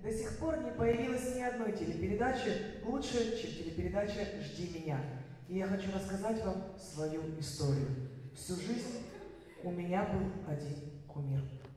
до сих пор не появилось ни одной телепередачи лучше, чем телепередача «Жди меня». И я хочу рассказать вам свою историю. Всю жизнь у меня был один кумир.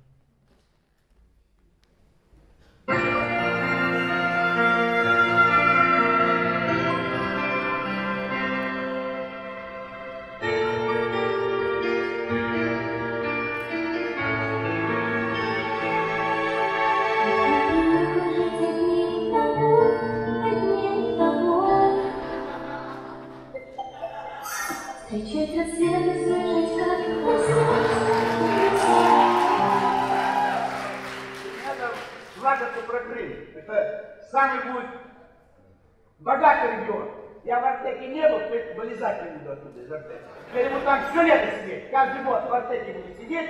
Встречать рассветы, слышать, как Надо плакаться про Крым. Это самый будет богатый регион. Я в Артеке не был, теперь вылезать не буду оттуда из Артека. Теперь буду там все лето сидеть. Каждый год в Артеке буду сидеть.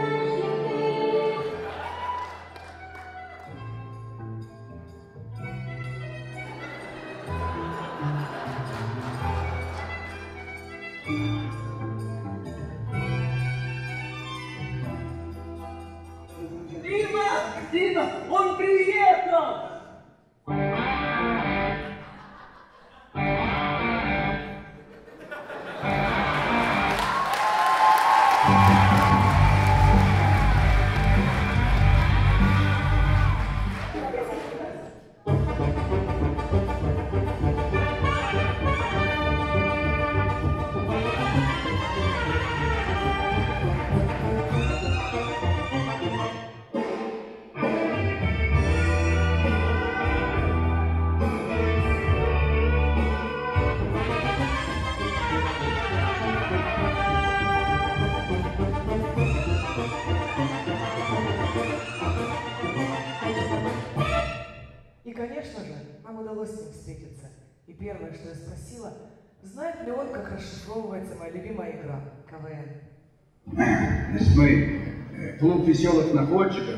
Дима, он приехал! И, конечно же, нам удалось с ним встретиться. И первое, что я спросила, знает ли он, как расшифровывается моя любимая игра КВН? Значит, мы клуб веселых находчиков.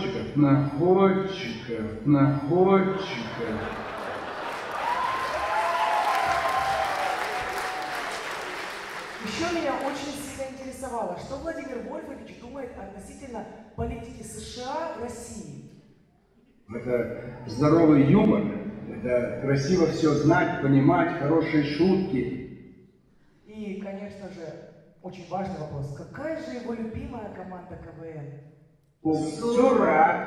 Еще меня очень сильно интересовало, что Владимир Вольфович думает относительно политики США в России. Это здоровый юмор, это красиво все знать, понимать, хорошие шутки. И, конечно же, очень важный вопрос. Какая же его любимая команда КВН? Сура.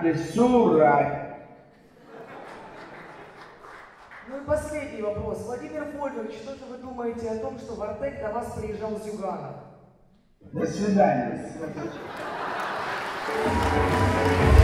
Ну и последний вопрос. Владимир Вольфович, что же вы думаете о том, что в Артек до вас приезжал Зюганов? До свидания.